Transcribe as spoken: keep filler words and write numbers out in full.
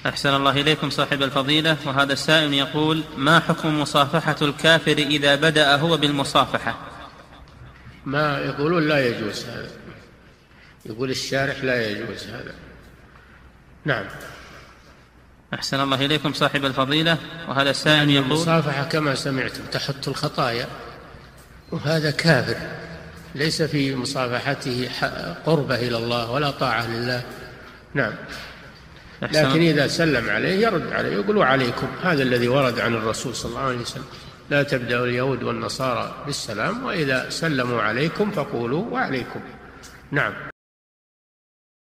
أحسن الله إليكم صاحب الفضيلة. وهذا السائل يقول: ما حكم مصافحة الكافر إذا بدأ هو بالمصافحة؟ ما يقولون لا يجوز هذا، يقول الشارح لا يجوز هذا. نعم. أحسن الله إليكم صاحب الفضيلة. وهذا السائل يعني يقول: المصافحة كما سمعتم تحط الخطايا، وهذا كافر ليس في مصافحته قربة إلى الله ولا طاعة لله. نعم. لكن إذا سلم عليه يرد عليه، يقولوا عليكم، هذا الذي ورد عن الرسول صلى الله عليه وسلم: لا تبدأوا اليهود والنصارى بالسلام، وإذا سلموا عليكم فقولوا وعليكم. نعم.